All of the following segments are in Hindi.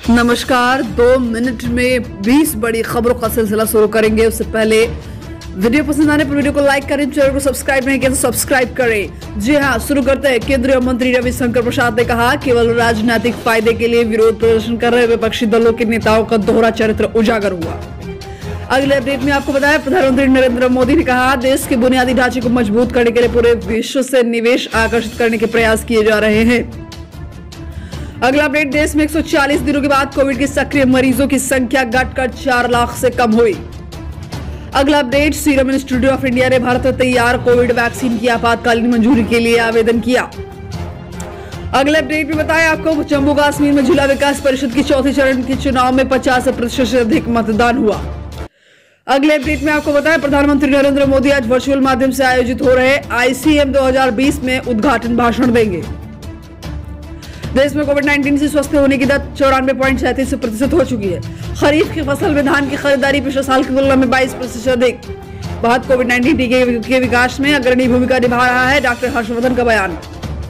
नमस्कार। 2 मिनट में 20 बड़ी खबरों का सिलसिला शुरू करेंगे। उससे पहले वीडियो पसंद आने पर वीडियो को लाइक करें, चैनल को सब्सक्राइब नहीं किया तो सब्सक्राइब करें। जी हां, शुरू करते हैं। केंद्रीय मंत्री रविशंकर प्रसाद ने कहा, केवल राजनीतिक फायदे के लिए विरोध प्रदर्शन कर रहे विपक्षी दलों के नेताओं का दोहरा चरित्र उजागर हुआ। अगले अपडेट में आपको बताया, प्रधानमंत्री नरेंद्र मोदी ने कहा, देश के बुनियादी ढांचे को मजबूत करने के लिए पूरे विश्व से निवेश आकर्षित करने के प्रयास किए जा रहे हैं। अगला अपडेट, देश में 140 दिनों के बाद कोविड के सक्रिय मरीजों की संख्या घटकर 4 लाख से कम हुई। अगला update, Serum Institute of India ने भारत में तैयार कोविड वैक्सीन की आपातकालीन मंजूरी के लिए आवेदन किया। अगले अपडेट में बताया आपको, जम्मू कश्मीर में जिला विकास परिषद की चौथे चरण के चुनाव में 50% से अधिक मतदान हुआ। अगले अपडेट में आपको बताया, प्रधानमंत्री नरेंद्र मोदी आज वर्चुअल माध्यम से आयोजित हो रहे ICM 2020 में उद्घाटन भाषण देंगे। देश में कोविड-19 से स्वस्थ होने की दर 94.37% हो चुकी है। खरीफ की फसल में धान की खरीदारी पिछले साल की तुलना में 22% अधिक। भारत कोविड-19 टीके के विकास में अग्रणी भूमिका निभा रहा है, डॉक्टर हर्षवर्धन का बयान।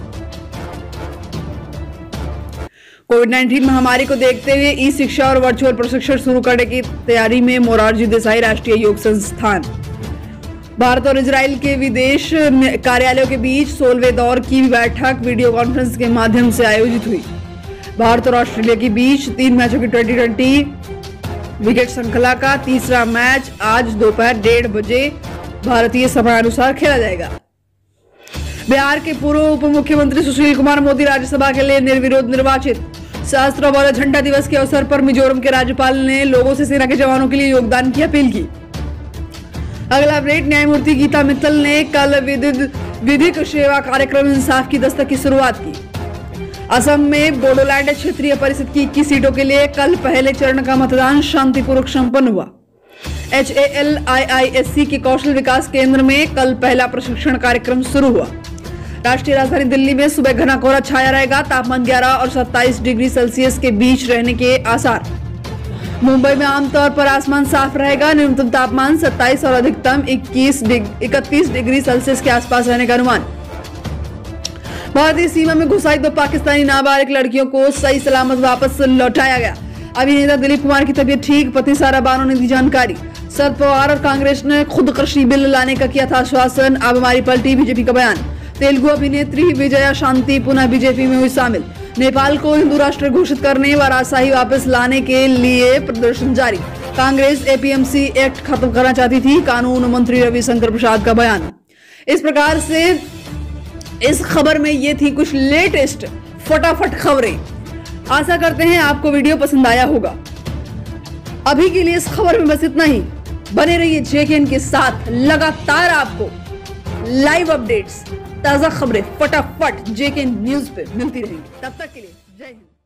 कोविड-19 महामारी को देखते हुए ई शिक्षा और वर्चुअल प्रशिक्षण शुरू करने की तैयारी में मोरारजी देसाई राष्ट्रीय योग संस्थान। भारत और इजराइल के विदेश कार्यालयों के बीच 16वें दौर की बैठक वीडियो कॉन्फ्रेंस के माध्यम से आयोजित हुई। भारत और ऑस्ट्रेलिया के बीच 3 मैचों की 2020 विकेट श्रृंखला का तीसरा मैच आज दोपहर 1:30 बजे भारतीय समयानुसार खेला जाएगा। बिहार के पूर्व उप मुख्यमंत्री सुशील कुमार मोदी राज्यसभा के लिए निर्विरोध निर्वाचित। सशस्त्र बल झंडा दिवस के अवसर पर मिजोरम के राज्यपाल ने लोगों से सेना के जवानों के लिए योगदान की अपील की। अगला अपडेट, न्यायमूर्ति गीता मित्तल ने कल विधिक सेवा कार्यक्रम इंसाफ की दस्तक की शुरुआत की। असम में बोडोलैंड क्षेत्रीय परिषद की 21 सीटों के लिए कल पहले चरण का मतदान शांतिपूर्वक संपन्न हुआ। HALIISC के कौशल विकास केंद्र में कल पहला प्रशिक्षण कार्यक्रम शुरू हुआ। राष्ट्रीय राजधानी दिल्ली में सुबह घना कोहरा छाया रहेगा। तापमान 11 और 27 डिग्री सेल्सियस के बीच रहने के आसार। मुंबई में आमतौर पर आसमान साफ रहेगा। न्यूनतम तापमान 27 और अधिकतम 31 डिग्री सेल्सियस के आसपास रहने का अनुमान। भारतीय सीमा में घुसाई 2 पाकिस्तानी नाबालिग लड़कियों को सही सलामत वापस लौटाया गया। अभिनेता दिलीप कुमार की तबीयत ठीक, पत्नी सारा बानो ने दी जानकारी। शरद पवार और कांग्रेस ने खुद कृषि बिल लाने का किया था आश्वासन, अब हमारी पलटी, बीजेपी का बयान। तेलुगु अभिनेत्री विजया शांति पुनः बीजेपी में हुई शामिल। नेपाल को हिंदू राष्ट्र घोषित करने व राजशाही वापस लाने के लिए प्रदर्शन जारी। कांग्रेस APMC एक्ट खत्म करना चाहती थी, कानून मंत्री रविशंकर प्रसाद का बयान। इस प्रकार से इस खबर में ये थी कुछ लेटेस्ट फटाफट खबरें। आशा करते हैं आपको वीडियो पसंद आया होगा। अभी के लिए इस खबर में बस इतना ही। बने रहिए JKN के साथ, लगातार आपको लाइव अपडेट्स, ताजा खबरें फटाफट JKN न्यूज पे मिलती रहेंगी। तब तक के लिए जय हिंद।